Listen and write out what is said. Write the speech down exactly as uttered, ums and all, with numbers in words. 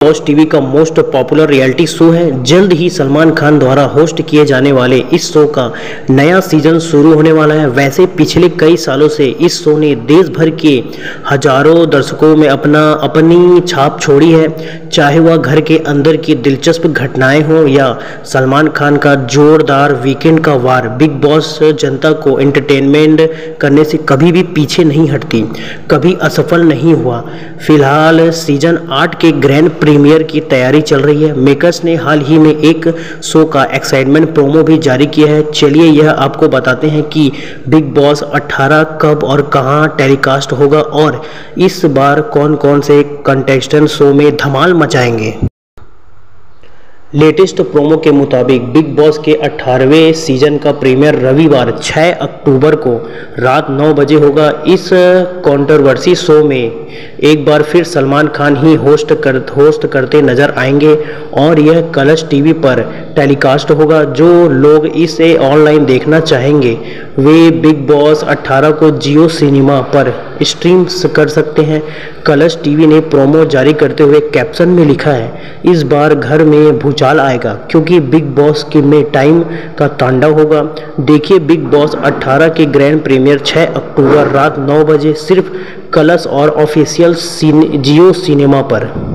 Boss TV का most popular reality show है। जल्द ही सलमान खान द्वारा होस्ट किए जाने वाले इस शो का नया सीजन शुरू होने वाला है। वैसे पिछले कई सालों से इस शो ने देश भर के हजारों दर्शकों में अपना अपनी छाप छोड़ी है। चाहे वह घर के अंदर की दिलचस्प घटनाएं हो या सलमान खान का जोरदार वीकेंड का वार, बिग बॉस जनता को एंटरटेनमेंट करने से कभी भी पीछे नहीं हटती, कभी असफल नहीं हुआ। फिलहाल सीजन आठ के ग्रैंड प्रीमियर की तैयारी चल रही है। मेकर्स ने हाल ही में एक शो का एक्साइटमेंट प्रोमो भी जारी किया है। चलिए यह आपको बताते हैं कि बिग बॉस अठारह कब और कहां टेलीकास्ट होगा और इस बार कौन कौन से कंटेस्टेंट शो में धमाल मचाएंगे। लेटेस्ट प्रोमो के मुताबिक बिग बॉस के अठारहवें सीजन का प्रीमियर रविवार छह अक्टूबर को रात नौ बजे होगा। इस कंट्रोवर्सी शो में एक बार फिर सलमान खान ही होस्ट कर होस्ट करते नजर आएंगे और यह कलर्स टीवी पर टेलीकास्ट होगा। जो लोग इसे ऑनलाइन देखना चाहेंगे वे बिग बॉस अठारह को जियो सिनेमा पर स्ट्रीम कर सकते हैं। कलर्स टीवी ने प्रोमो जारी करते हुए कैप्शन में लिखा है, इस बार घर में भूचाल आएगा क्योंकि बिग बॉस के में टाइम का तांडव होगा। देखिए बिग बॉस अठारह के ग्रैंड प्रीमियर छह अक्टूबर रात नौ बजे सिर्फ कलर्स और ऑफिशियल जियो सिनेमा पर।